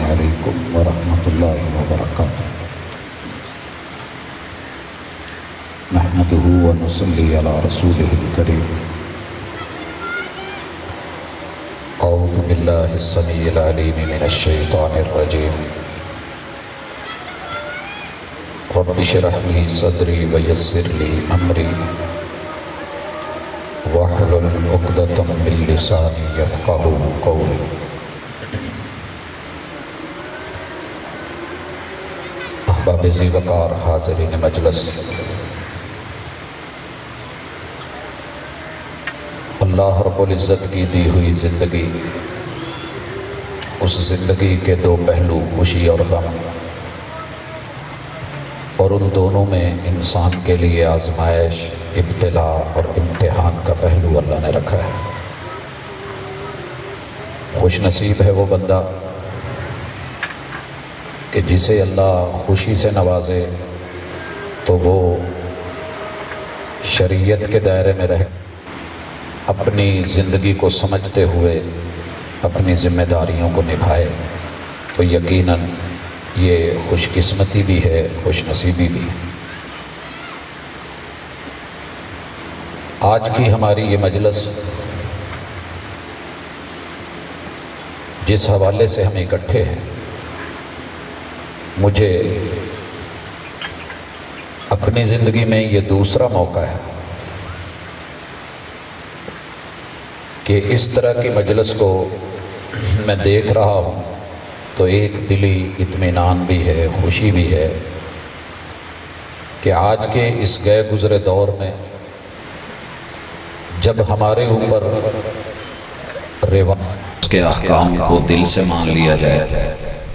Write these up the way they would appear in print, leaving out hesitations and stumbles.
علیکم ورحمۃ اللہ وبرکاتہ۔ نحمدہ ونصلی علی رسولہ الکریم۔ اعوذ باللہ السمیع العلیم من الشیطان الرجیم۔ رب اشرح لی صدری ویسر لی امری واحلل عقدۃ من لسانی یفقہوا قولی۔ احباب ذی وقار حاضرین مجلس، اللہ رب العزت کی دی ہوئی زندگی، اس زندگی کے دو پہلو خوشی اور غم، اور ان دونوں میں انسان کے لیے آزمائش، ابتلاء اور امتحان کا پہلو اللہ نے رکھا ہے۔ خوش نصیب ہے وہ بندہ کہ جسے اللہ خوشی سے نوازے تو وہ شریعت کے دائرے میں رہ اپنی زندگی کو سمجھتے ہوئے اپنی ذمہ داریوں کو نبھائے، تو یقیناً یہ خوش قسمتی بھی ہے، خوش نصیبی بھی۔ آج کی ہماری یہ مجلس جس حوالے سے ہم اکٹھے ہیں، مجھے اپنی زندگی میں یہ دوسرا موقع ہے کہ اس طرح کی مجلس کو میں دیکھ رہا ہوں تو ایک دلی اطمینان بھی ہے، خوشی بھی ہے کہ آج کے اس گئے گزرے دور میں جب ہمارے اوپر روایت کے احکام کو دل سے مان لیا جائے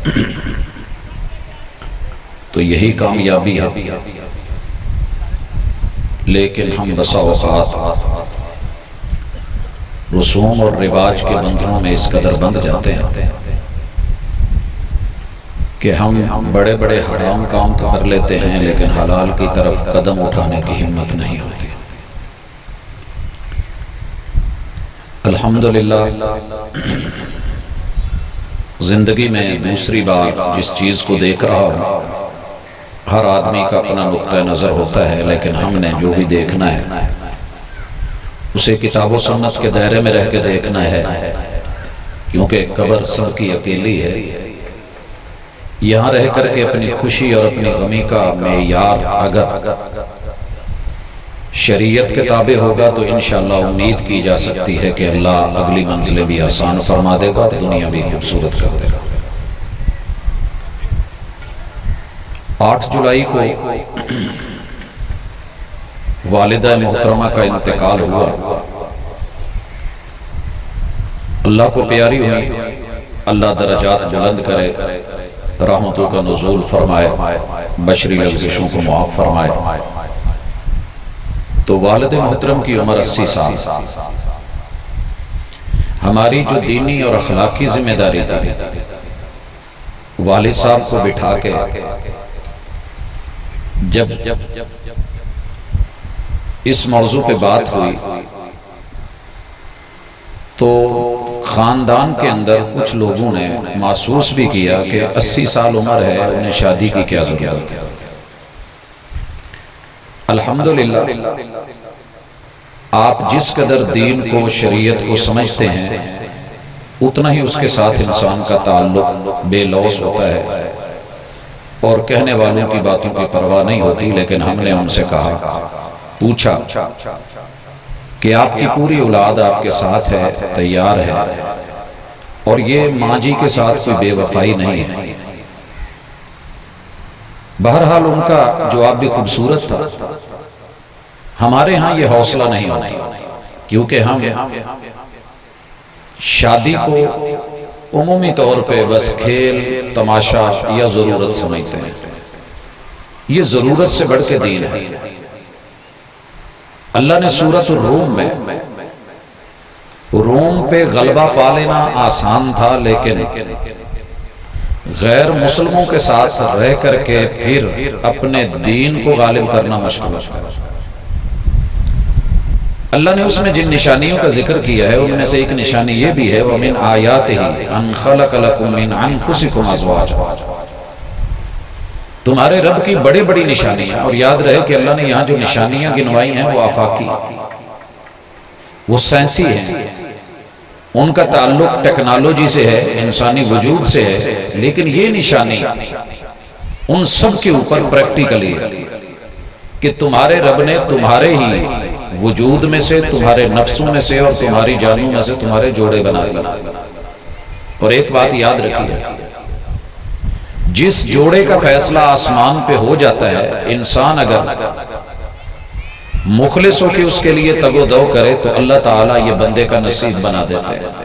تو یہی کامیابی ہے، لیکن ہم بسا اوقات رسوم اور رواج کے بندھنوں میں اس قدر بندھ جاتے ہیں کہ ہم بڑے بڑے حرام کام تو کر لیتے ہیں لیکن حلال کی طرف قدم اٹھانے کی ہمت نہیں ہوتی۔ الحمدللہ زندگی میں دوسری بار جس چیز کو دیکھ رہا ہوں، ہر آدمی کا اپنا نقطہ نظر ہوتا ہے، لیکن ہم نے جو بھی دیکھنا ہے اسے کتاب و سنت کے دائرے میں رہ کے دیکھنا ہے، کیونکہ قبر سب کی اکیلی ہے۔ یہاں رہ کر کے اپنی خوشی اور اپنی غمی کا معیار اگر شریعت کے تابع ہوگا تو انشاءاللہ امید کی جا سکتی ہے کہ اللہ اگلی منزلیں بھی آسان فرما دے گا اور دنیا بھی خوبصورت کر دے گا۔ 8 جولائی کو والدہ محترمہ کا انتقال ہوا۔ اللہ کو پیاری ہوئی، اللہ درجات بلند کرے، رحمتوں کا نزول فرمائے، بشری لغزشوں کو معاف فرمائے۔ تو والد محترم کی عمر 80 سال۔ ہماری جو دینی اور اخلاقی ذمہ داری تھی، والد صاحب کو بٹھا کے جب اس موضوع پہ بات ہوئی تو خاندان کے اندر کچھ لوگوں نے محسوس بھی کیا کہ 80 سال عمر ہے، انہیں شادی کی کیا ضرورت ہے۔ الحمدللہ آپ جس قدر دین کو، شریعت کو سمجھتے ہیں اتنا ہی اس کے ساتھ انسان کا تعلق بے لوث ہوتا ہے اور کہنے والوں کی باتوں کی پرواہ نہیں ہوتی۔ لیکن ہم نے ان سے کہا، پوچھا کہ آپ کی پوری اولاد آپ کے ساتھ ہے، تیار ہے، اور یہ ماں جی کے ساتھ کوئی بے وفائی نہیں ہے۔ بہرحال ان کا جواب بھی خوبصورت تھا۔ ہمارے ہاں یہ حوصلہ نہیں ہوتا، کیونکہ ہم شادی کو عمومی طور پہ بس کھیل تماشا یا ضرورت سمجھتے ہیں۔ یہ ضرورت سے بڑھ کے دین ہے۔ اللہ نے سورۃ الروم میں روم پہ غلبہ پا لینا آسان تھا، لیکن غیر مسلموں کے ساتھ رہ کر کے پھر اپنے دین کو غالب کرنا مشکل ہے۔ اللہ نے اس میں جن نشانیوں کا ذکر کیا ہے ان میں سے ایک نشانی یہ بھی ہے وَمِنْ آیَاتِهِ أَنْ خَلَقَ لَكُم مِّنْ أَنفُسِكُمْ أَزْوَاجًا۔ تمہارے رب کی بڑے بڑی نشانیاں، اور یاد رہے کہ اللہ نے یہاں جو نشانیاں گنوائی ہیں وہ آفاقی، وہ سائنسی ہیں، ان کا تعلق ٹیکنالوجی سے ہے، انسانی وجود سے ہے، لیکن یہ نشانی ان سب کے اوپر پریکٹیکلی ہے کہ تمہارے رب نے تمہارے ہی وجود میں سے، تمہارے نفسوں میں سے اور تمہاری جانوں میں سے تمہارے جوڑے بنا دیے۔ اور ایک بات یاد رکھیے، جس جوڑے کا فیصلہ آسمان پہ ہو جاتا ہے، انسان اگر مخلص ہو کے اس کے لیے تگ و دو کرے تو اللہ تعالیٰ یہ بندے کا نصیب بنا دیتے ہیں۔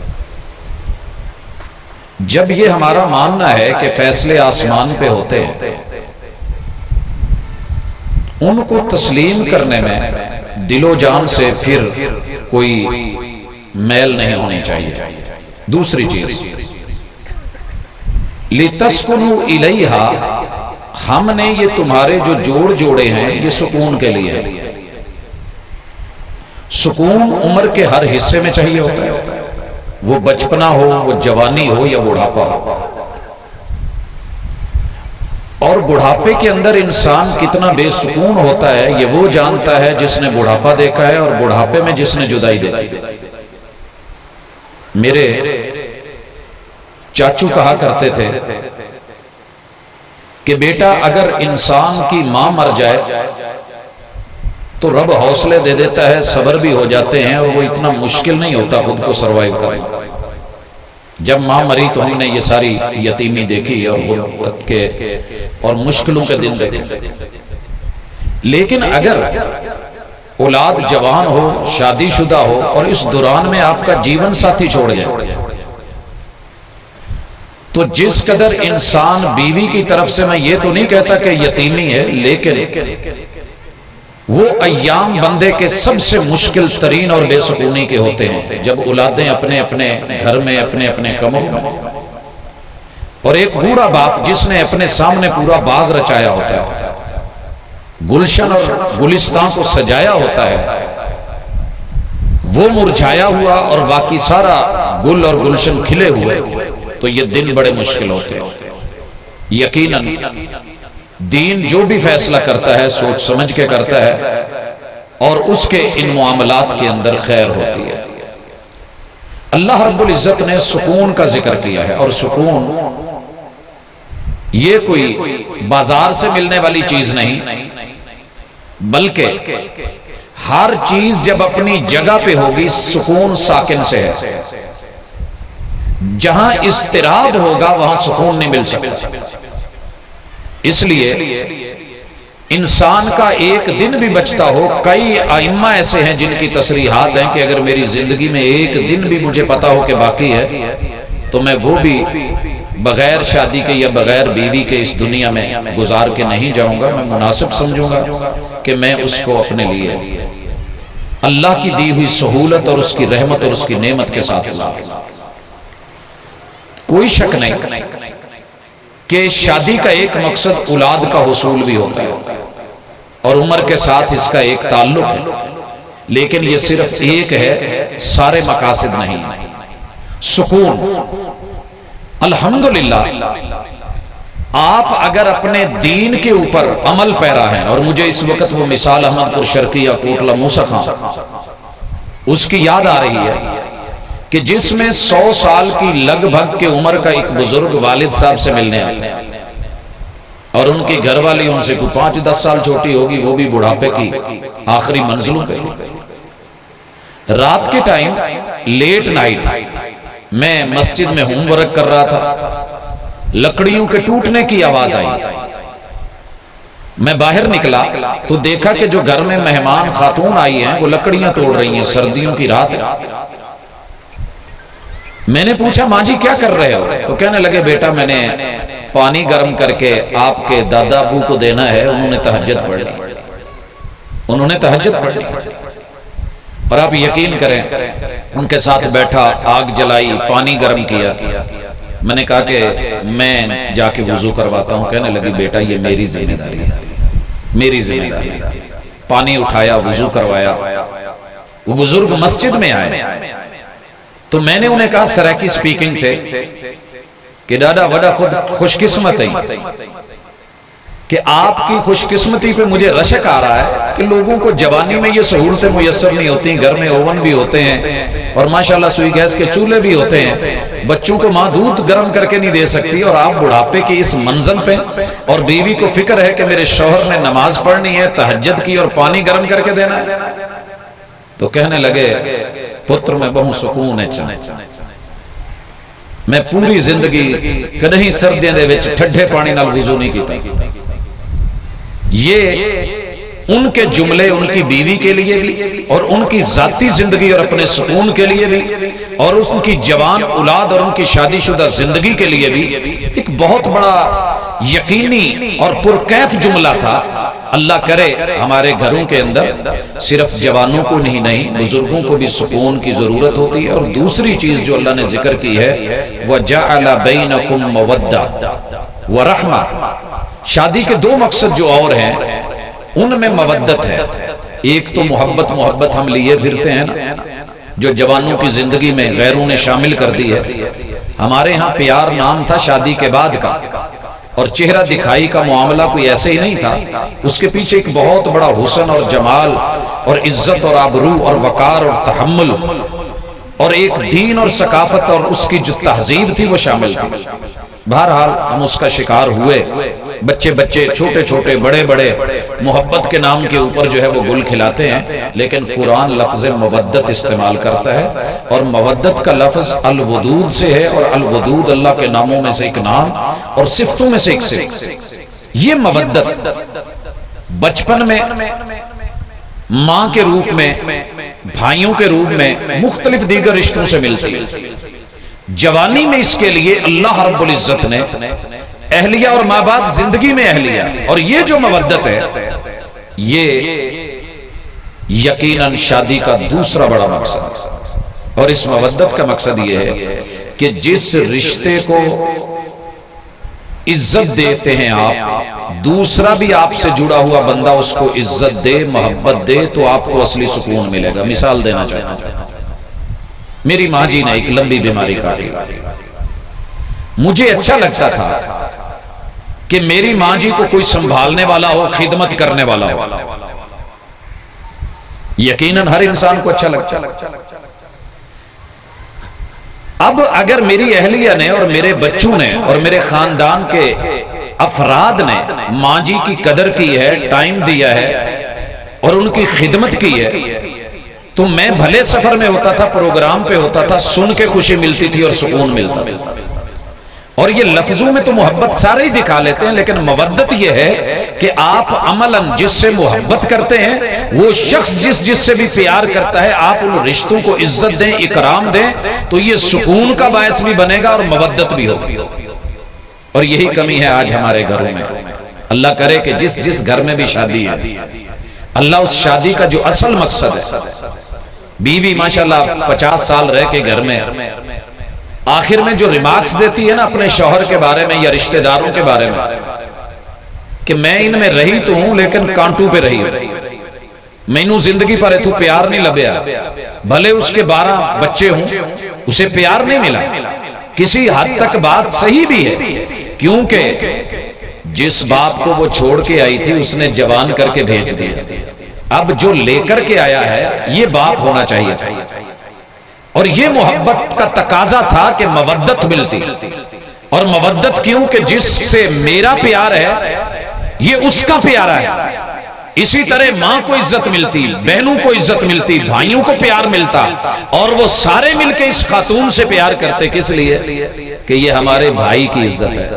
جب یہ ہمارا ماننا ہے کہ فیصلے آسمان پہ ہوتے ہیں، ان کو تسلیم کرنے میں دل و جان سے پھر کوئی میل نہیں ہونی چاہیے۔ دوسری چیز، لِتَسْكُنُوا إِلَيْهَا، ہم نے یہ تمہارے جو جوڑے ہیں یہ سکون کے لیے ہے۔ سکون عمر کے ہر حصے میں چاہیے ہوتا ہے، وہ بچپنا ہو، وہ جوانی ہو یا بڑھاپا ہو۔ اور بڑھاپے کے اندر انسان کتنا بے سکون ہوتا ہے یہ وہ جانتا ہے جس نے بڑھاپا دیکھا ہے، اور بڑھاپے میں جس نے جدائی دیکھی۔ میرے چاچو کہا کرتے تھے کہ بیٹا اگر انسان کی ماں مر جائے تو رب حوصلے دے دیتا ہے، صبر بھی ہو جاتے ہیں، اور وہ اتنا مشکل نہیں ہوتا خود کو سروائیو کرنا۔ جب ماں مری تو ہم نے یہ ساری یتیمی دیکھی اور غربت کے اور مشکلوں کے دن دیکھے، لیکن اگر اولاد جوان ہو، شادی شدہ ہو، اور اس دوران میں آپ کا جیون ساتھی چھوڑ جائے تو جس قدر انسان بیوی کی طرف سے، میں یہ تو نہیں کہتا کہ یتیمی ہے، لیکن وہ ایام بندے کے سب سے مشکل ترین اور بے سکونی کے ہوتے ہیں جب اولادیں اپنے اپنے گھر میں، اپنے اپنے کمروں میں، اور ایک بوڑھا باپ جس نے اپنے سامنے پورا باغ رچایا ہوتا ہے، گلشن اور گلستان کو سجایا ہوتا ہے، وہ مرجھایا ہوا اور باقی سارا گل اور گلشن کھلے ہوئے، تو یہ دن بڑے مشکل ہوتے ہیں۔ یقیناً دین جو بھی فیصلہ کرتا ہے سوچ سمجھ کے کرتا ہے، اور اس کے ان معاملات کے اندر خیر ہوتی ہے۔ اللہ رب العزت نے سکون کا ذکر کیا ہے، اور سکون یہ کوئی بازار سے ملنے والی چیز نہیں، بلکہ ہر چیز جب اپنی جگہ پہ ہوگی سکون ساکن سے ہے۔ جہاں اضطراب ہوگا وہاں سکون نہیں مل سکتا۔ اس لیے انسان کا ایک دن بھی بچتا ہو، کئی ائمہ ایسے ہیں جن کی تصریحات ہیں کہ اگر میری زندگی میں ایک دن بھی مجھے پتا ہو کہ باقی ہے تو میں وہ بھی بغیر شادی کے یا بغیر بیوی کے اس دنیا میں گزار کے نہیں جاؤں گا۔ میں مناسب سمجھوں گا کہ میں اس کو اپنے لیے اللہ کی دی ہوئی سہولت اور اس کی رحمت اور اس کی نعمت کے ساتھ لاؤں۔ کوئی شک نہیں کہ شادی کا ایک مقصد اولاد کا حصول بھی ہوتا ہے، اور عمر کے ساتھ اس کا ایک تعلق ہے، لیکن یہ صرف ایک ہے، سارے مقاصد نہیں۔ سکون، الحمدللہ آپ اگر اپنے دین کے اوپر عمل پیرا ہیں، اور مجھے اس وقت وہ مثال احمد پور شرقیہ کوٹلہ موسیٰ خان اس کی یاد آ رہی ہے کہ جس میں 100 سال کی لگ بھگ کے عمر کا ایک بزرگ والد صاحب سے ملنے آتے ہیں، اور ان کی گھر والی ان سے کوئی 5-10 سال چھوٹی ہوگی، وہ بھی بڑھاپے کی آخری منزلوں پہ تھی۔ رات کے ٹائم لیٹ نائٹ میں مسجد میں ہوم ورک کر رہا تھا، لکڑیوں کے ٹوٹنے کی آواز آئی، میں باہر نکلا تو دیکھا کہ جو گھر میں مہمان خاتون آئی ہیں وہ لکڑیاں توڑ رہی ہیں، سردیوں کی رات ہے۔ میں نے پوچھا ماں جی کیا کر رہے ہو؟ تو کہنے لگے بیٹا میں نے پانی گرم کر کے آپ کے دادا ابو کو دینا ہے، انہوں نے تہجد پڑھ لی، انہوں نے تہجد پڑھ لی۔ اور آپ یقین کریں ان کے ساتھ بیٹھا، آگ جلائی، پانی گرم کیا۔ میں نے کہا کہ میں جا کے وضو کرواتا ہوں۔ کہنے لگی بیٹا یہ میری ذمہ داری ہے، میری ذمہ داری ہے۔ پانی اٹھایا، وضو کروایا، وہ بزرگ مسجد میں آئے تو میں نے انہیں کہا سرائکی سپیکنگ تھے کہ دادا وڈا خود خوش قسمت ہے کہ آپ کی خوش قسمتی پہ مجھے رشک آ رہا ہے کہ لوگوں کو جوانی میں یہ سہولتیں میسر نہیں ہوتی، گھر میں اوون بھی ہوتے ہیں اور ماشاءاللہ سوئی گیس کے چولہے بھی ہوتے ہیں، بچوں کو ماں دودھ گرم کر کے نہیں دے سکتی، اور آپ بڑھاپے کی اس منزل پہ، اور بیوی کو فکر ہے کہ میرے شوہر نے نماز پڑھنی ہے، تہجد کی، اور پانی گرم کر کے دینا ہے۔ تو کہنے لگے پتر میں بہت سکون ہے چاہے میں پوری زندگی کدہیں سردیاں دے وچ ٹھڈے پانی نال وضو نہیں کیتا۔ یہ ان کے جملے ان کی بیوی کے لیے بھی اور ان کی ذاتی زندگی اور اپنے سکون کے لیے بھی اور ان کی جوان اولاد اور ان کی شادی شدہ زندگی کے لیے بھی ایک بہت بڑا یقینی اور پرکیف جملہ تھا۔ اللہ کرے ہمارے گھروں کے اندر صرف جوانوں کو نہیں بزرگوں کو بھی سکون کی ضرورت ہوتی ہے۔ اور دوسری چیز جو اللہ نے ذکر کی ہے وَجَعَلَ بَيْنَكُمْ مَوَدَّةً وَرَحْمَةً، شادی کے دو مقصد جو اور ہیں ان میں مودت ہے۔ ایک تو محبت ہم لیے پھرتے ہیں نا، جو جوانوں کی زندگی میں غیروں نے شامل کر دی ہے۔ ہمارے ہاں پیار نام تھا شادی کے بعد کا، اور چہرہ دکھائی کا معاملہ کوئی ایسے ہی نہیں تھا، اس کے پیچھے ایک بہت بڑا حسن اور جمال اور عزت اور آبرو اور وقار اور تحمل اور ایک دین اور ثقافت اور اس کی جو تہذیب تھی وہ شامل تھی۔ بہرحال ہم اس کا شکار ہوئے، بچے چھوٹے چھوٹے بڑے بڑے محبت کے نام کے اوپر جو ہے وہ گل کھلاتے ہیں، لیکن قرآن لفظ مودت استعمال کرتا ہے، اور مودت کا لفظ الودود سے ہے، اور الودود اللہ کے ناموں میں سے ایک نام اور صفتوں میں سے ایک صفت۔ یہ مودت بچپن میں ماں کے روپ میں، بھائیوں کے روپ میں، مختلف دیگر رشتوں سے ملتی ہے۔ جوانی میں اس کے لیے اللہ رب العزت نے اہلیہ اور ماں بعد زندگی میں اہلیہ، اور یہ جو مودت ہے یہ یقیناً شادی کا دوسرا بڑا مقصد، اور اس مودت کا مقصد یہ ہے کہ جس رشتے کو عزت دیتے ہیں آپ، دوسرا بھی آپ سے جڑا ہوا بندہ اس کو عزت دے، محبت دے، تو آپ کو اصلی سکون ملے گا۔ مثال دینا چاہتا ہوں، میری ماں جی نے ایک لمبی بیماری کاٹی، مجھے اچھا لگتا تھا کہ میری ماں جی کو کوئی سنبھالنے والا ہو، خدمت کرنے والا ہو۔ یقیناً ہر انسان کو اچھا لگتا ہے۔ اب اگر میری اہلیہ نے اور میرے بچوں نے اور میرے خاندان کے افراد نے ماں جی کی قدر کی ہے، ٹائم دیا ہے اور ان کی خدمت کی ہے، تو میں بھلے سفر میں ہوتا تھا، پروگرام پہ ہوتا تھا، سن کے خوشی ملتی تھی اور سکون ملتا تھا۔ اور یہ لفظوں میں تو محبت سارے ہی دکھا لیتے ہیں، لیکن مودت یہ ہے کہ آپ عملاً جس سے محبت کرتے ہیں وہ شخص جس سے بھی پیار کرتا ہے، آپ ان رشتوں کو عزت دیں، اکرام دیں، تو یہ سکون کا باعث بھی بنے گا اور مودت بھی ہوگی۔ اور یہی کمی ہے آج ہمارے گھروں میں۔ اللہ کرے کہ جس گھر میں بھی شادی ہے، اللہ اس شادی کا جو اصل مقصد ہے، بیوی ماشاءاللہ 50 سال رہ کے گھر میں آخر میں جو ریمارکس دیتی ہے نا اپنے شوہر کے بارے میں یا رشتہ داروں کے بارے میں کہ میں ان میں رہی تو ہوں لیکن کانٹوں پہ رہی ہوں، مینوں زندگی پر اتو پیار نہیں لبیا، بھلے اس کے 12 بچے ہوں اسے پیار نہیں ملا۔ کسی حد تک بات صحیح بھی ہے، کیونکہ جس باپ کو وہ چھوڑ کے آئی تھی اس نے جوان کر کے بھیج دیا، اب جو لے کر کے آیا ہے یہ باپ ہونا چاہیے تھا، اور یہ محبت کا تقاضا تھا کہ مودت ملتی، اور مودت کیوں کہ جس سے میرا پیار ہے یہ اس کا پیارا ہے۔ اسی طرح ماں کو عزت ملتی، بہنوں کو عزت ملتی، بھائیوں کو پیار ملتا، اور وہ سارے مل کے اس خاتون سے پیار کرتے، کس لیے کہ یہ ہمارے بھائی کی عزت ہے۔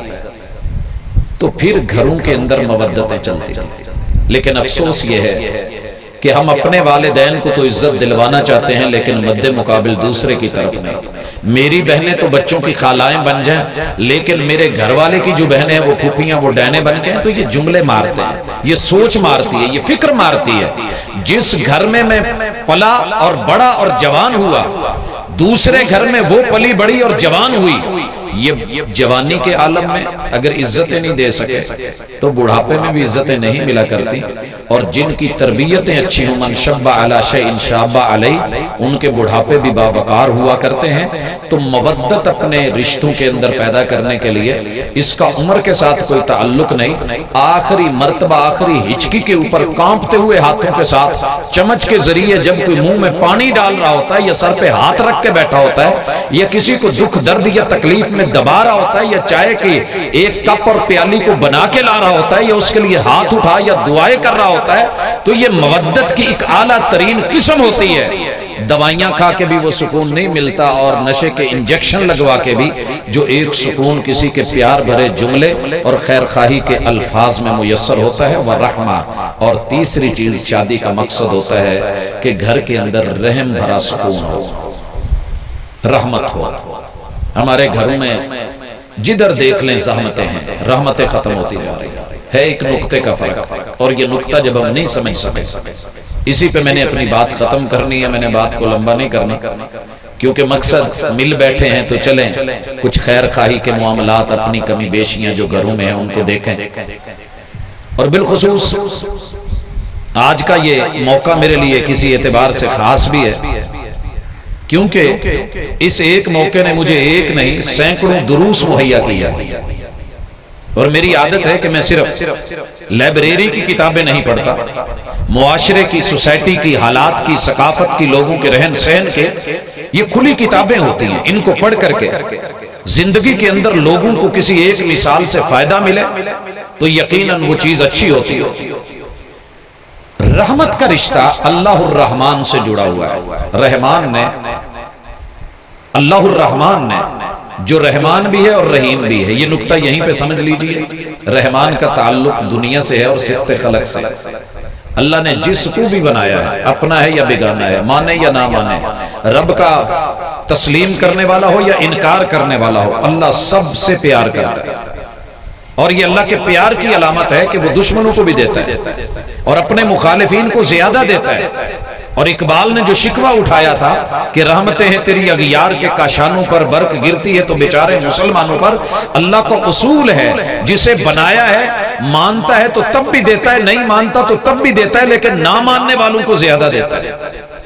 تو پھر گھروں کے اندر مودتیں چلتی تھیں، لیکن افسوس یہ ہے کہ ہم اپنے والدین کو تو عزت دلوانا چاہتے ہیں لیکن مد مقابل دوسرے کی طرف نہیں۔ میری بہنیں تو بچوں کی خالائیں بن جائیں، لیکن میرے گھر والے کی جو بہنیں ہیں وہ پھوپھیاں، وہ ڈینے بن گئے ہیں، تو یہ جملے مارتے ہیں، یہ سوچ مارتی ہے، یہ فکر مارتی ہے۔ جس گھر میں میں پلا اور بڑا اور جوان ہوا، دوسرے گھر میں وہ پلی بڑی اور جوان ہوئی، یہ جوانی کے عالم میں اگر عزتیں نہیں دے سکے تو بڑھاپے میں بھی عزتیں نہیں ملا کرتی، اور جن کی تربیتیں اچھی ہوں، من شب علی شیء شاب علیہ، ان کے بڑھاپے بھی باوقار ہوا کرتے ہیں۔ تو مودت اپنے رشتوں کے اندر پیدا کرنے کے لیے اس کا عمر کے ساتھ کوئی تعلق نہیں، آخری مرتبہ آخری ہچکی کے اوپر کانپتے ہوئے ہاتھوں کے ساتھ چمچ کے ذریعے جب کوئی منہ میں پانی ڈال رہا ہوتا ہے یا سر پہ ہاتھ رکھ کے بیٹھا ہوتا ہے یا کسی کو دکھ درد یا تکلیف میں دبا رہا ہوتا ہے یا چائے کی ایک کپ اور پیالی کو بنا کے لا رہا ہوتا ہے یا اس کے لیے ہاتھ اٹھا یا دعائیں کر رہا ہوتا ہے، تو یہ مودت کی ایک اعلیٰ ترین قسم ہوتی ہے۔ دوائیاں کھا کے بھی وہ سکون نہیں ملتا، اور نشے کے انجیکشن لگوا کے بھی جو ایک سکون کسی کے پیار بھرے جملے اور خیر خواہی کے الفاظ میں میسر ہوتا ہے، وہ رحمہ۔ اور تیسری چیز شادی کا مقصد ہوتا ہے کہ گھر کے اندر رحم بھرا سکون ہو، رحمت ہو۔ ہمارے گھروں میں جدھر دیکھ لیں زحمتیں ہیں، رحمتیں ختم ہوتی جا رہی ہے ایک نقطے کا فرق، اور یہ نقطہ جب ہم نہیں سمجھ سکے، اسی پہ میں نے اپنی بات ختم کرنی ہے، میں نے بات کو لمبا نہیں کرنا، کیونکہ مقصد مل بیٹھے ہیں تو چلیں کچھ خیر خواہی کے معاملات، اپنی کمی بیشیاں جو گھروں میں ہیں ان کو دیکھیں۔ اور بالخصوص آج کا یہ موقع میرے لیے کسی اعتبار سے خاص بھی ہے، کیونکہ اس ایک موقع نے مجھے ایک نہیں سینکڑوں دروس مہیا کیا، اور میری عادت ہے کہ میں صرف لائبریری کی کتابیں نہیں پڑھتا، معاشرے کی، سوسائٹی کی، حالات کی، ثقافت کی، لوگوں کے رہن سہن کے، یہ کھلی کتابیں ہوتی ہیں، ان کو پڑھ کر کے زندگی کے اندر لوگوں کو کسی ایک مثال سے فائدہ ملے تو یقیناً وہ چیز اچھی ہوتی ہے۔ رحمت کا رشتہ اللہ الرحمن سے جڑا ہوا ہے۔ رحمان نے، اللہ الرحمن نے، جو رحمان بھی ہے اور رحیم بھی ہے، یہ نقطہ یہیں پہ سمجھ لیجئے۔ رحمان کا تعلق دنیا سے ہے اور صفت خلق سے۔ اللہ نے جس کو بھی بنایا ہے، اپنا ہے یا بیگانہ ہے، مانے یا نہ مانے، رب کا تسلیم کرنے والا ہو یا انکار کرنے والا ہو، اللہ سب سے پیار کرتا ہے۔ اور یہ اللہ کے پیار کی علامت ہے کہ وہ دشمنوں کو بھی دیتا ہے اور اپنے مخالفین کو زیادہ دیتا ہے۔ اور اقبال نے جو شکوہ اٹھایا تھا کہ رحمتیں ہیں تیری اغیار کے کاشانوں پر، برق گرتی ہے تو بیچارے مسلمانوں پر، اللہ کا اصول ہے جسے بنایا ہے مانتا ہے تو تب بھی دیتا ہے، نہیں مانتا تو تب بھی دیتا ہے، لیکن نہ ماننے والوں کو زیادہ دیتا ہے۔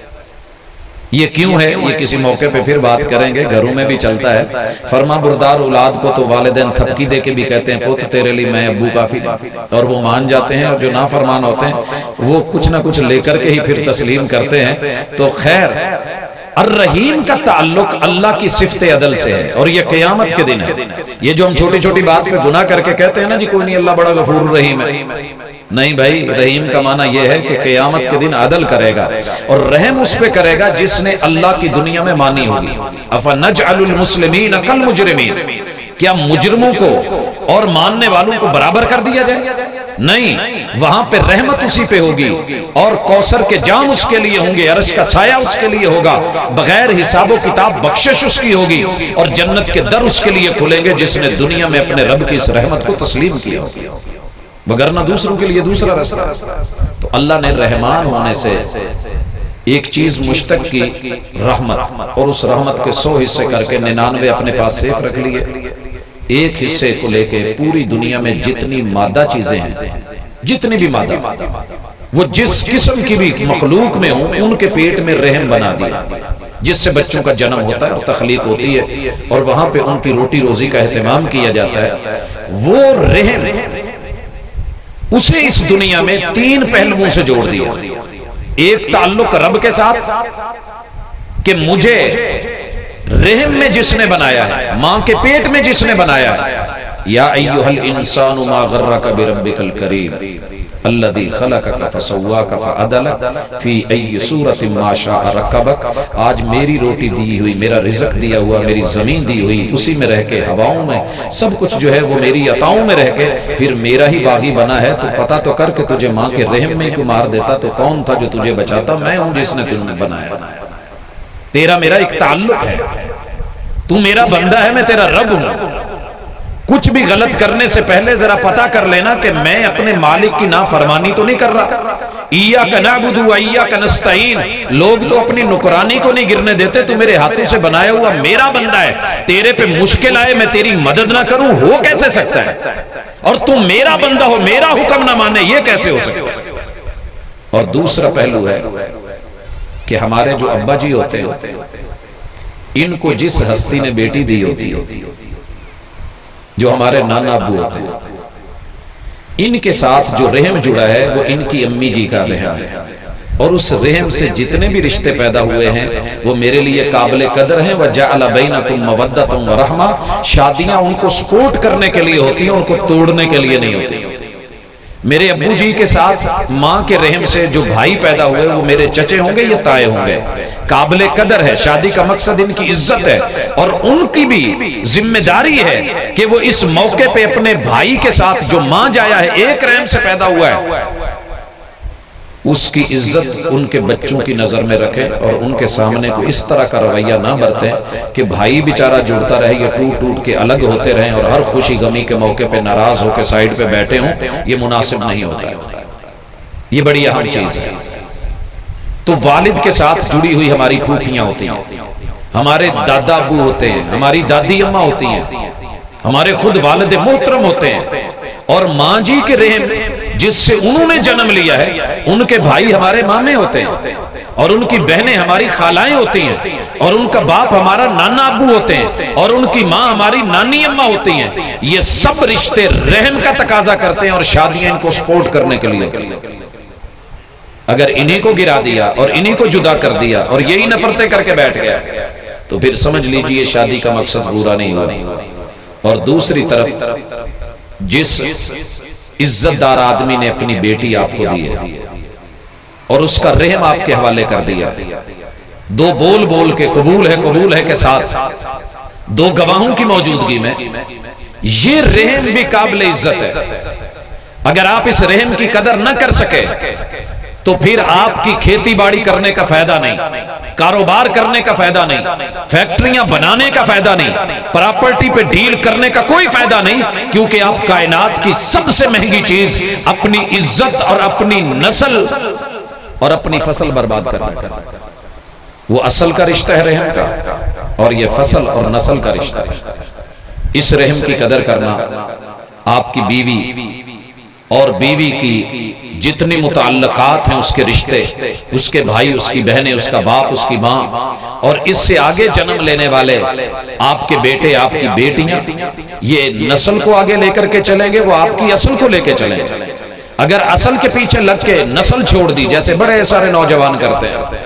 یہ کیوں ہے؟ یہ کسی موقع پہ پھر بات کریں گے، گھروں میں بھی چلتا ہے۔ فرما بردار اولاد کو تو والدین تھپکی دے کے بھی کہتے ہیں پوت تیرے لیے میں ابو کافی، اور وہ مان جاتے ہیں، اور جو نافرمان ہوتے ہیں وہ کچھ نہ کچھ لے کر کے ہی پھر تسلیم کرتے ہیں۔ تو خیر، الرحیم کا تعلق اللہ کی صفت عدل سے ہے، اور یہ قیامت کے دن ہے۔ یہ جو ہم چھوٹی چھوٹی بات پہ گناہ کر کے کہتے ہیں نا جی کوئی نہیں اللہ بڑا غفور رحیم ہے، نہیں بھائی، رحیم کا معنی یہ ہے کہ قیامت کے دن عدل کرے گا، اور رحم اس پہ کرے گا جس نے اللہ کی دنیا میں مانی ہوگی۔ أَفَنَجْعَلُ الْمُسْلِمِينَ كَالْمُجْرِمِينَ، کیا مجرموں کو اور ماننے والوں کو برابر کر دیا جائے؟ نہیں، وہاں پہ رحمت اسی پہ ہوگی، اور کوثر کے جام اس کے لیے ہوں گے، عرش کا سایہ اس کے لیے ہوگا، بغیر حساب و کتاب بخشش اس کی ہوگی، اور جنت کے در اس کے لیے کھلیں گے جس نے دنیا میں اپنے رب کی اس رحمت کو تسلیم کیا ہوگی، وگرنہ دوسروں کے لیے دوسرا راستہ۔ تو اللہ نے رحمان ہونے سے ایک چیز مشتق کی، رحمت، اور اس رحمت کے 100 حصے کر کے 99 اپنے پاس سیف رکھ لیے۔ ایک حصے کو لے کے پوری دنیا میں جتنی مادہ چیزیں ہیں، جتنی بھی مادہ، وہ جس قسم کی بھی مخلوق میں ہوں، ان کے پیٹ میں رحم بنا دیا، جس سے بچوں کا جنم ہوتا ہے اور تخلیق ہوتی ہے، اور وہاں پہ ان کی روٹی روزی کا اہتمام کیا جاتا ہے۔ وہ رحم اسے اس دنیا میں 3 پہلوؤں سے جوڑ دیا۔ ایک تعلق رب کے ساتھ کہ مجھے رحم میں جس نے بنایا ہے، ماں کے پیٹ میں جس نے بنایا ہے، یا ایھا الانسان ما غرک بربک الکریم الذی خلقک فسواک فعدلک فی ای صورت ما شاء رکبک۔ آج میری روٹی دی ہوئی، میرا رزق دیا ہوا، میری زمین دی ہوئی، اسی میں رہ کے، ہواؤں میں، سب کچھ جو ہے وہ میری عطاؤں میں رہ کے پھر میرا ہی باغی بنا ہے۔ تو پتہ تو کر کے تجھے ماں کے رحم میں کو مار دیتا تو کون تھا جو تجھے بچاتا؟ میں ہوں جس نے تجھے بنایا۔ تیرا میرا ایک تعلق ہے، تو میرا بندہ ہے، میں تیرا رب ہوں۔ کچھ بھی غلط کرنے سے پہلے ذرا پتہ کر لینا کہ میں اپنے مالک کی نافرمانی تو نہیں کر رہا، ایاک نعبد و ایاک نستعین، لوگ تو اپنی نکرانی کو نہیں گرنے دیتے، تو میرے ہاتھوں سے بنایا ہوا میرا بندہ ہے، تیرے پہ مشکل آئے میں تیری مدد نہ کروں، ہو کیسے سکتا ہے؟ اور تم میرا بندہ ہو، میرا حکم نہ مانے، یہ کیسے ہو سکتا ہے؟ اور دوسرا پہلو ہے کہ ہمارے جو ابا جی ہوتے ہیں، ان کو جس ہستی نے بیٹی دی ہوتی ہے، جو ہمارے نانا ابو ہوتے ہیں، ان کے ساتھ جو رحم جڑا ہے وہ ان کی امی جی کا رحم ہے، اور اس رحم سے جتنے بھی رشتے پیدا ہوئے ہیں وہ میرے لیے قابل قدر ہیں۔ وَجَعَلَ بَيْنَكُمْ مَوَدَّةً وَرَحْمَةً، شادیاں ان کو سپورٹ کرنے کے لیے ہوتی ہیں، ان کو توڑنے کے لیے نہیں ہوتی۔ میرے ابو جی کے ساتھ ماں کے رحم سے جو بھائی پیدا ہوئے وہ میرے چچے ہوں گے یا تائے ہوں گے، قابل قدر ہے، شادی کا مقصد ان کی عزت ہے، اور ان کی بھی ذمہ داری ہے کہ وہ اس موقع پہ اپنے بھائی کے ساتھ جو ماں جایا ہے، ایک رحم سے پیدا ہوا ہے، اس کی عزت ان کے بچوں کی نظر میں رکھیں، اور ان کے سامنے کو اس طرح کا رویہ نہ برتیں کہ بھائی بیچارہ جڑتا رہے، یہ ٹوٹ ٹوٹ کے الگ ہوتے رہیں اور ہر خوشی غمی کے موقع پہ ناراض ہو کے سائیڈ پہ بیٹھے ہوں، یہ مناسب نہیں ہوتا ہے، یہ بڑی اہم چیز ہے۔ تو والد کے ساتھ جڑی ہوئی ہماری پھوپھیاں ہوتی ہیں، ہمارے دادا ابو ہوتے ہیں، ہماری دادی اماں ہوتی ہیں، ہمارے خود والد محترم ہوتے ہیں، اور ماں جی کے رحم جس سے انہوں نے جنم لیا ہے، ان کے بھائی ہمارے مامے ہوتے ہیں، اور ان کی بہنیں ہماری خالائیں ہوتی ہیں، اور ان کا باپ ہمارا نانا ابو ہوتے ہیں، اور ان کی ماں ہماری نانی اماں ہوتی ہیں۔ یہ سب رشتے رحم کا تقاضا کرتے ہیں، اور شادیاں ان کو سپورٹ کرنے کے لیے ہوتی ہیں۔ اگر انہی کو گرا دیا اور انہی کو جدا کر دیا اور یہی نفرتیں کر کے بیٹھ گیا تو پھر سمجھ لیجئے شادی کا مقصد پورا نہیں ہوا۔ اور دوسری طرف جس عزت دار آدمی نے اپنی بیٹی آپ کو دی ہے اور اس کا رحم آپ کے حوالے کر دیا، دو بول بول کے قبول ہے کے ساتھ دو گواہوں کی موجودگی میں، یہ رحم بھی قابل عزت ہے۔ اگر آپ اس رحم کی قدر نہ کر سکے تو پھر آپ کی کھیتی باڑی کرنے کا فائدہ نہیں، کاروبار کرنے کا فائدہ نہیں، فیکٹریاں بنانے کا فائدہ نہیں، پراپرٹی پہ ڈیل کرنے کا کوئی فائدہ نہیں، کیونکہ آپ کائنات کی سب سے مہنگی چیز اپنی عزت اور اپنی نسل اور اپنی فصل برباد کرنا، وہ اصل کا رشتہ ہے رحم کا، اور یہ فصل اور نسل کا رشتہ ہے۔ اس رحم کی قدر کرنا، آپ کی بیوی اور بیوی کی جتنی متعلقات ہیں، اس کے رشتے، اس کے بھائی، اس کی بہنیں، اس کا باپ، اس کی ماں، اور اس سے آگے جنم لینے والے آپ کے بیٹے، آپ کی بیٹیاں، یہ نسل کو آگے لے کر کے چلیں گے، وہ آپ کی اصل کو لے کے چلیں گے۔ اگر اصل کے پیچھے لگ کے نسل چھوڑ دی، جیسے بڑے سارے نوجوان کرتے ہیں،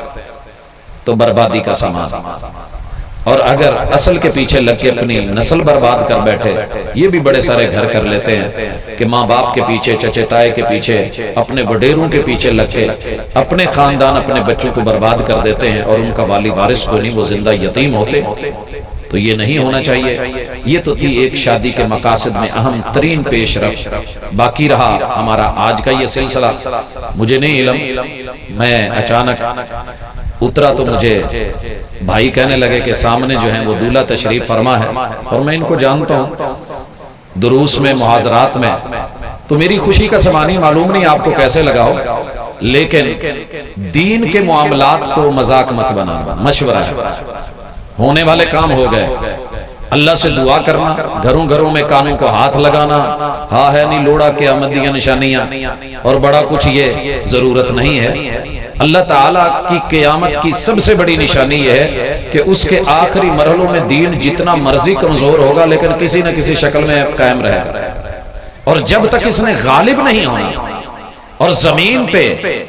تو بربادی کا سامان۔ اور اگر اصل کے پیچھے لگ کے اپنی نسل برباد کر بیٹھے، یہ بھی بڑے سارے گھر کر لیتے ہیں کہ ماں باپ کے پیچھے، چچے تائے کے پیچھے، اپنے وڈیروں کے پیچھے لگ کے اپنے خاندان، اپنے بچوں کو برباد کر دیتے ہیں، اور ان کا والی وارث کو نہیں، وہ زندہ یتیم ہوتے۔ تو یہ نہیں ہونا چاہیے۔ یہ تو تھی ایک شادی کے مقاصد میں اہم ترین پیش رفت۔ باقی رہا ہمارا آج کا یہ سلسلہ، مجھے نہیں علم، میں اچانک اترا تو مجھے بھائی کہنے لگے کہ سامنے جو ہیں وہ دولہا تشریف فرما ہے، اور میں ان کو جانتا ہوں دروس میں، محاضرات میں، تو میری خوشی کا سمانی معلوم نہیں آپ کو کیسے لگا ہو، لیکن دین کے معاملات کو مذاق مت بنانا، مشورہ ہے، ہونے والے کام ہو گئے، اللہ سے دعا کرنا، گھروں گھروں میں کانوں کو ہاتھ لگانا، ہاں ہے نہیں لوڑا کے آمدیاں نشانیاں اور بڑا کچھ، یہ ضرورت نہیں ہے۔ اللہ تعالیٰ کی قیامت کی سب سے بڑی نشانی یہ ہے کہ اس کے آخری مرحلوں میں دین جتنا مرضی کمزور ہوگا لیکن کسی نہ کسی شکل میں قائم رہے گا، اور جب تک اس نے غالب نہیں ہونا اور زمین پہ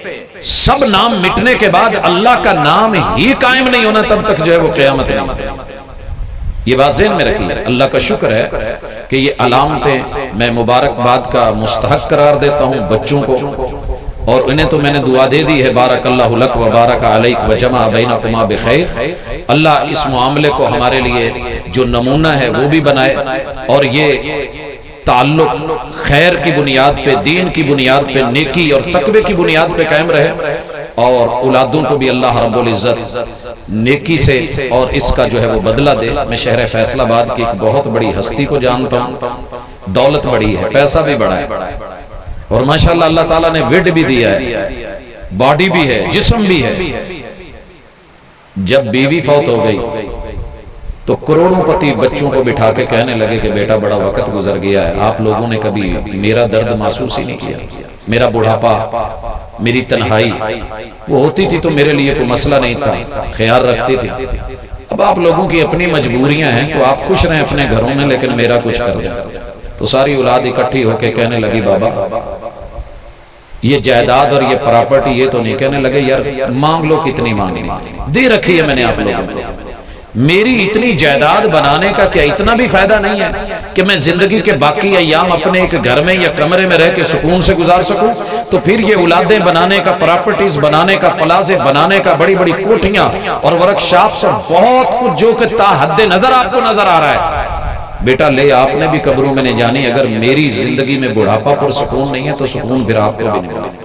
سب نام مٹنے کے بعد اللہ کا نام ہی قائم نہیں ہونا، تب تک جو ہے وہ قیامت نہیں۔ یہ بات ذہن میں رکھیے۔ اللہ کا شکر ہے کہ یہ علامتیں میں مبارکباد کا مستحق قرار دیتا ہوں بچوں کو، اور انہیں تو میں نے دعا دے دی ہے، بارک اللہ لک و بارک علیک و جمع بینکما بخیر۔ اللہ اس معاملے کو ہمارے لیے جو نمونہ ہے وہ بھی بنائے، اور یہ تعلق خیر کی بنیاد پہ، دین کی بنیاد پہ، نیکی اور تقوی کی بنیاد پہ قائم رہے، اور اولادوں کو بھی اللہ رب العزت نیکی سے اور اس کا جو ہے وہ بدلہ دے۔ میں شہر فیصل آباد کی ایک بہت بڑی ہستی کو جانتا ہوں، دولت بڑی ہے، پیسہ بھی بڑا ہے، اور ماشاءاللہ اللہ تعالیٰ نے وڈ بھی دیا ہے، باڈی بھی ہے، جسم بھی ہے۔ جب بیوی فوت ہو گئی تو کروڑوں پتی بچوں کو بٹھا کے کہنے لگے کہ بیٹا بڑا وقت گزر گیا ہے، آپ لوگوں نے کبھی میرا درد محسوس ہی نہیں کیا، میرا بڑھاپا، میری تنہائی، وہ ہوتی تھی تو میرے لیے کوئی مسئلہ نہیں تھا، خیال رکھتی تھی۔ اب آپ لوگوں کی اپنی مجبوریاں ہیں تو آپ خوش رہیں اپنے گھروں میں، لیکن میرا کچھ کر دیں۔ تو ساری اولاد اکٹھی ہو کے کہنے لگی بابا یہ جائیداد اور یہ پراپرٹی یہ تو نہیں، کہنے لگے یار مانگ لو کتنی مانگنی، دے رکھی ہے میں نے آپ لوگوں کو، میری اتنی جائیداد بنانے کا کیا اتنا بھی فائدہ نہیں ہے کہ میں زندگی کے باقی ایام اپنے ایک گھر میں یا کمرے میں رہ کے سکون سے گزار سکوں؟ تو پھر یہ اولادیں بنانے کا، پراپرٹیز بنانے کا، پلازے بنانے کا، بڑی بڑی کوٹھیاں اور ورک شاپ سے بہت کچھ جو کہ تا حد نظر آپ کو نظر آ رہا ہے، بیٹا لے آپ نے بھی قبروں میں نہیں جانی، اگر میری زندگی میں بڑھاپا پر سکون نہیں ہے تو سکون پھر آپ کو بھی نہیں ملے۔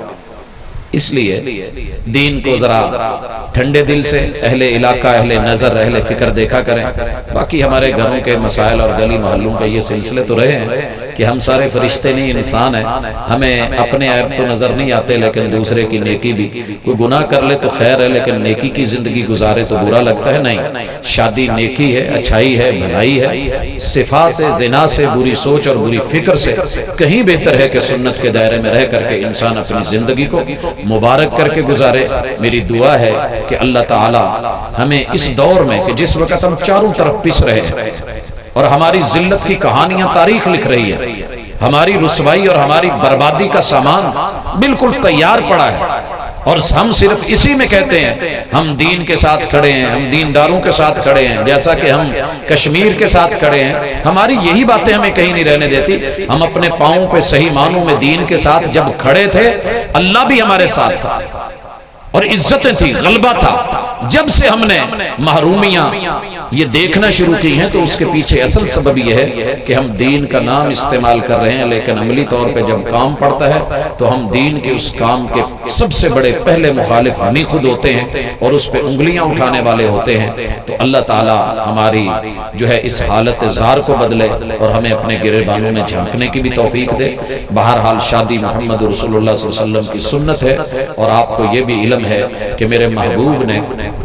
اس لیے دین کو ذرا ٹھنڈے دل سے اہل علاقہ، اہل نظر، اہل فکر دیکھا کریں۔ باقی ہمارے گھروں کے مسائل اور گلی محلوں کے یہ سلسلے تو رہے ہیں کہ ہم سارے فرشتے نہیں انسان ہیں، ہمیں اپنے عیب تو نظر نہیں آتے، لیکن دوسرے کی نیکی بھی، کوئی گناہ کر لے تو خیر ہے لیکن نیکی کی زندگی گزارے تو برا لگتا ہے۔ نہیں، شادی نیکی ہے، اچھائی ہے، بھلائی ہے، صفا سے، زنا سے، بری سوچ اور بری فکر سے کہیں بہتر ہے کہ سنت کے دائرے میں رہ کر کے انسان اپنی زندگی کو مبارک کر کے گزارے۔ میری دعا ہے کہ اللہ تعالی ہمیں اس دور میں کہ جس وقت ہم چاروں طرف پس رہے ہیں اور ہماری ذلت کی کہانیاں تاریخ لکھ رہی ہے، ہماری رسوائی اور ہماری بربادی کا سامان بالکل تیار پڑا ہے، اور ہم صرف اسی میں کہتے ہیں ہم دین کے ساتھ کھڑے ہیں، ہم دینداروں کے ساتھ کھڑے ہیں، جیسا کہ ہم کشمیر کے ساتھ کھڑے ہیں۔ ہماری یہی باتیں ہمیں کہیں نہیں رہنے دیتی۔ ہم اپنے پاؤں پہ صحیح معنوں میں دین کے ساتھ جب کھڑے تھے، اللہ بھی ہمارے ساتھ تھا اور عزتیں تھی، غلبہ تھا۔ جب سے ہم نے محرومیاں یہ دیکھنا شروع کی ہیں تو اس کے پیچھے اصل سبب یہ ہے کہ ہم دین کا نام استعمال کر رہے ہیں، لیکن عملی طور پہ جب کام پڑتا ہے تو ہم دین کے اس کام کے سب سے بڑے پہلے مخالف ہم ہی خود ہوتے ہیں اور اس پہ انگلیاں اٹھانے والے ہوتے ہیں۔ تو اللہ تعالی ہماری جو ہے اس حالت زار کو بدلے اور ہمیں اپنے گریبانوں میں جھانکنے کی بھی توفیق دے۔ بہرحال شادی محمد رسول اللہ صلی اللہ علیہ وسلم کی سنت ہے، اور آپ کو یہ بھی علم ہے کہ میرے محبوب نے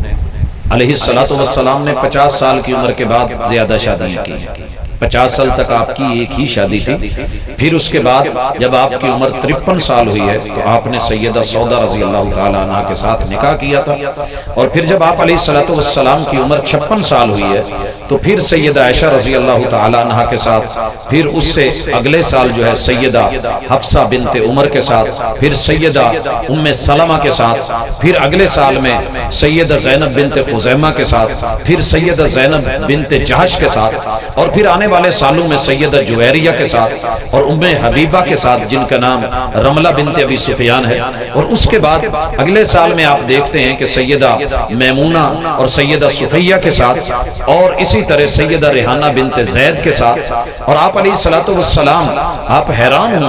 علیہ السلام نے 50 سال کی عمر کے بعد زیادہ شادیاں کی، 50 سال تک آپ کی ایک ہی شادی تھی۔ پھر اس کے بعد جب آپ کی عمر 53 سال ہوئی ہے تو آپ نے سیدہ سودا رضی اللہ تعالیٰ عنہ کے ساتھ نکاح کیا تھا، اور پھر جب آپ علیہ السلام کی عمر 56 سال ہوئی ہے تو پھر سیدہ عائشہ رضی اللہ تعالیٰ عنہ کے ساتھ، پھر اس سے اگلے سال جو ہے سیدہ حفصہ بنت عمر کے ساتھ، پھر سیدہ ام سلمہ کے ساتھ، پھر اگلے سال میں سیدہ زینب بنت خزیمہ کے ساتھ، پھر سیدہ زینب بنت جہش کے ساتھ، اور پھر آنے والے سالوں میں سیدہ جویریہ کے ساتھ اور ام حبیبہ کے ساتھ جن کا نام رملہ بنت ابی سفیان ہے، اور اس کے بعد اگلے سال میں آپ دیکھتے ہیں کہ سیدہ میمونہ اور سیدہ صفیہ کے ساتھ، اور اسی طرح سیدہ ریحانہ بنت زید کے ساتھ۔ اور آپ علیہ السلام آپ حیران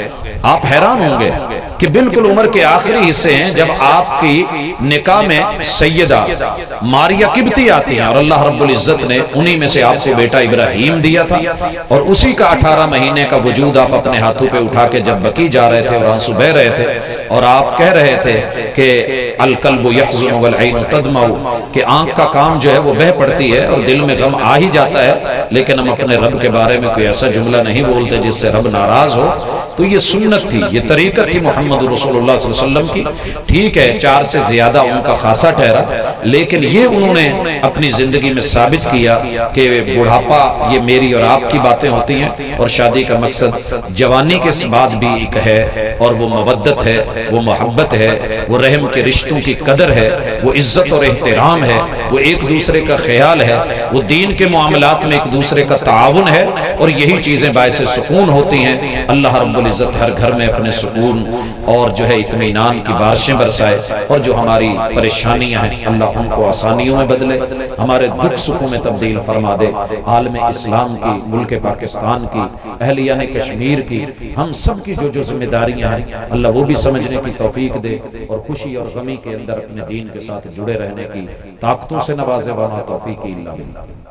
ہوں گے کہ بالکل عمر کے آخری حصے ہیں جب آپ کی نکاح میں سیدہ ماریہ قبطی آتی ہیں، اور اللہ رب العزت نے انہی میں سے آپ کو بیٹا ابراہیم دیا تھا، اور اسی کا 18 مہینے کا وجود آپ اپنے ہاتھوں پہ اٹھا کے جب بقی جا رہے تھے اور آنسو بہ رہے تھے، اور آپ کہہ رہے تھے کہ القلب یحزن والعین تدمع، کہ آنکھ کا کام جو ہے وہ بہ پڑتی ہے اور دل میں غم آ ہی جاتا ہے، لیکن ہم اپنے رب کے بارے میں کوئی ایسا جملہ نہیں بولتے جس سے رب ناراض ہو۔ تو یہ سنت تھی، یہ طریقت تھی محمد رسول اللہ صلی اللہ علیہ وسلم کی۔ ٹھیک ہے 4 سے زیادہ ان کا خاصا ٹھہرا، لیکن یہ انہوں نے اپنی زندگی میں ثابت کیا کہ بڑھاپا یہ میری اور آپ کی باتیں ہوتی ہیں، اور شادی کا مقصد جوانی کے بعد بھی ایک ہے، اور وہ مودت ہے، وہ محبت ہے، وہ رحم کے رشتوں کی قدر ہے، وہ عزت اور احترام ہے، وہ ایک دوسرے کا خیال ہے، وہ دین کے معاملات میں ایک دوسرے کا تعاون ہے، اور یہی چیزیں باعث سکون ہوتی ہیں۔ اللہ رب العزت ہر گھر میں اپنے سکون اور جو ہے اطمینان کی بارشیں برسائے، اور جو ہماری پریشانیاں ہیں اللہ ان کو آسانیوں میں بدلے، ہمارے دکھ سکھوں میں تبدیل فرما دے۔ عالم اسلام کی، ملک پاکستان کی، اہلیان کشمیر کی، ہم سب کی جو ذمہ داریاں ہیں اللہ وہ بھی سمجھنے کی توفیق دے، اور خوشی اور غمی کے اندر اپنے دین کے ساتھ جڑے رہنے کی طاقتوں سے نوازے، وما توفیقی الا باللہ۔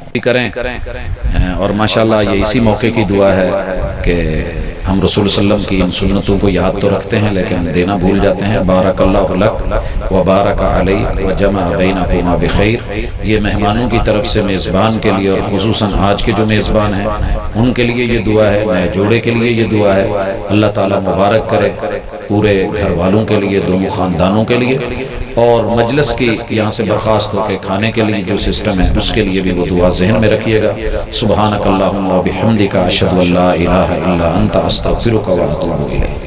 کریں. اور ماشاءاللہ یہ اسی موقع کی دعا ہے کہ ہم رسول صلی اللہ علیہ وسلم کی ان سنتوں کو یاد تو رکھتے ہیں لیکن دینا بھول جاتے ہیں. بارک اللہ لک و بارک علیک و جمع بینکما بخیر. یہ مہمانوں کی طرف سے میزبان کے لیے اور خصوصاً آج کے جو میزبان ہیں ان کے لیے یہ دعا ہے, نئے جوڑے کے لیے یہ دعا ہے. اللہ تعالیٰ مبارک کرے پورے گھر والوں کے لیے, دونوں خاندانوں کے لیے, اور مجلس کی یہاں سے برخاست ہو کے کھانے کے لیے جو سسٹم ہے اس کے لیے بھی وہ دعا ذہن میں رکھیے گا. سبحانک اللہم و بحمدک اشہد ان لا الہ الا انت استغفرک و اتوب الیک.